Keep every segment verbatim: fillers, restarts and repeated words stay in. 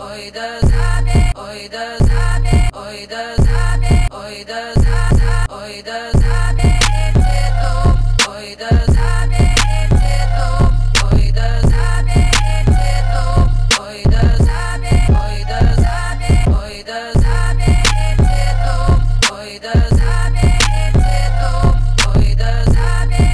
ой да забей, ой да забей, ой да забей, ой да забей, ой да забей, ой да забей, ой да забей, ой да забей, ой да забей, ой да забей, ой да забей, ой да забей,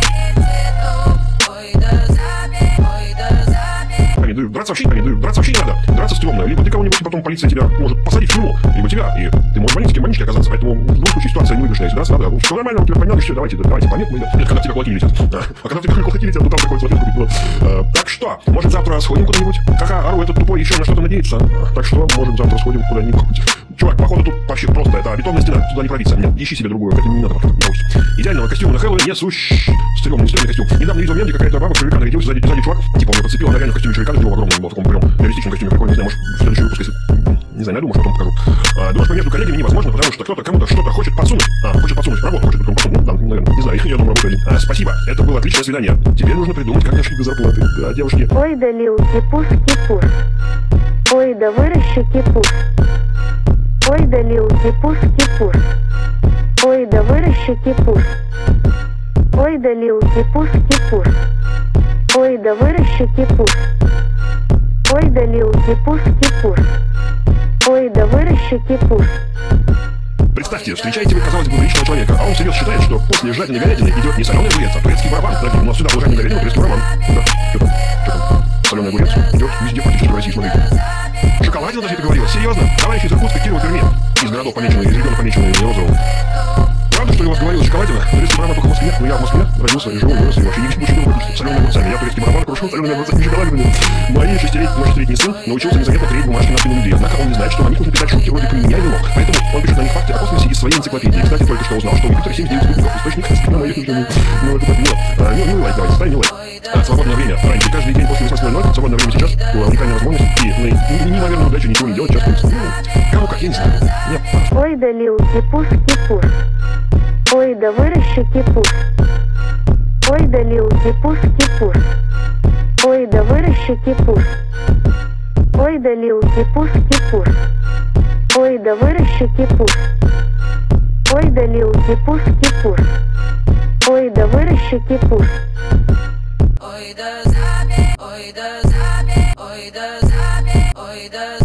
ой да забей, ой да забей. Они дают драться вообще, они дают драться вообще не надо. Драться стрёмно. Либо ты кого-нибудь, и потом полиция тебя может посадить в тюрьму, либо тебя, и ты можешь в больничке, в больничке оказаться. Поэтому в любом случае ситуация невыигрышная. Если драться надо, ну, все нормально, он тебя понял, и все, давайте, давайте, понятно, мы идем. Это когда в тебя кулаки летят. А, а когда в тебя кулаки летят, то там такой смотрит, купить. А, так что, может завтра сходим куда-нибудь? Кака, Ару этот тупой еще на что-то надеется. А, так что, может завтра сходим куда-нибудь. Чувак, походу тут вообще просто, это бетонная стена, туда не пробиться. Нет, ищи себе другую, это не надо вообще. Идеального костюма на Хэллоуин не сущ... Стрёмный, стрёмный костюм. Недавно видел мем, где какая-то баба в червяка нарядилась, сзади, сзади чувак, типа он ее подцепил, она реально в костюме червяка, для него огромный был, в таком прям реалистичном костюме, прикольно, не знаю, может в следующий выпуск, если... Не знаю, найду, может потом покажу. А, думаю, что между коллегами невозможно, потому что кто-то кому-то что-то хочет подсунуть. А, хочет подсунуть, работу хочет потом подсунуть, ну, да, наверное, не знаю, я думаю, работаю один. А, спасибо, это было отличное свидание. Теперь нужно придумать, как дошли до зарплаты. Да, девушки. Ой, да лилки, пушки, пуш. Ой, да выращики, пуш. Ой, да лилки, пушки, пуш. Ой, да выращики, пуш. Ой, да лилки, пушки, пуш. Ой, да выращики, пуш. Ой, да лилки, пушки, пуш. Ой, да выращики, пуш. Представьте, встречаете вы, казалось бы, приличного человека, а он всерьез считает, что после жареной говядины идет не соленый огурец, а турецкий барабан. Подожди, у нас сюда был жареный говядина, турецкий барабан. Да, что там? Что там? Соленый огурец идет везде практически в России, смотрите. Шоколадина даже это говорила, серьезно? Товарищ из Иркутска, Кирилл в тюрьме. Из городов помеченных, из регионов помеченных розовым. Правда, что я вас говорил, шоколадина? Турецкий барабан только в Москве. Ну я в Москве родился и живу, вырос, и вообще не очень люблю солеными огурцами. Я турецкий барабан крушил солеными огурцами, шоколадинами. Мои шестилетний, мой шестилетний сын научился незаметно клеить бумажки на спину людей. Однако он не знает, что на них нужно писать шутки вроде «меня вино». Поэтому он пишет на них факты о космосе из своей энциклопедии. Кстати, только что узнал, что у Юпитера семьдесят девять спутников. Источник на моих учений. Ну это так мило. А, ну, ну и лайк, давайте, ставим не лайк. А, свободное время. Раньше каждый день после восемнадцати ноль ноль, свободное время сейчас. Уникальная возможность. И ну, неимоверную удачу ничего не делать, часто. Ну, кому как, я не знаю. Нет. Ой, да лилки, пушки, пуш. Ой, да выращики, пуш. Ой, да лилки, пушки, пуш. Ой, да выращики, пуш. Ой, да лилки, пушки, пуш. Ой, да выращики, пуш. Ой, да лилки, пушки, пуш. Ой, да выращики, пуш. Ой да забей, ой да забей, ой да забей, ой да забей.